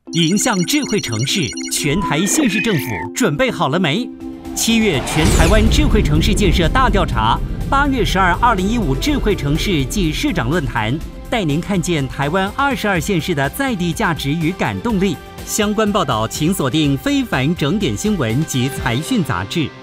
迎向智慧城市，全台县市政府准备好了没？7月全台湾智慧城市建设大调查，8月12、2015智慧城市暨市长论坛，带您看见台湾22县市的在地价值与感动力。相关报道请锁定非凡整点新闻及财讯杂志。